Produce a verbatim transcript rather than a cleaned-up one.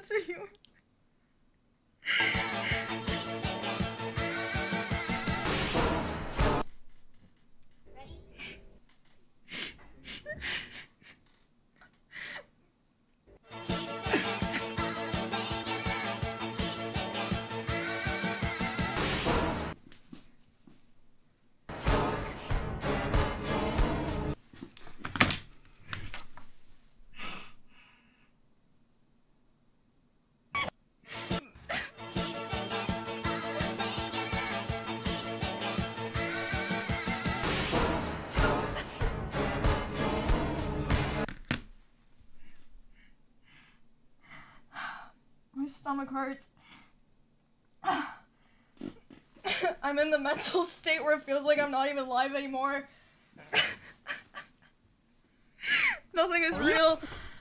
sense of humor. My stomach hurts. I'm in the mental state where it feels like I'm not even alive anymore. Nothing is real.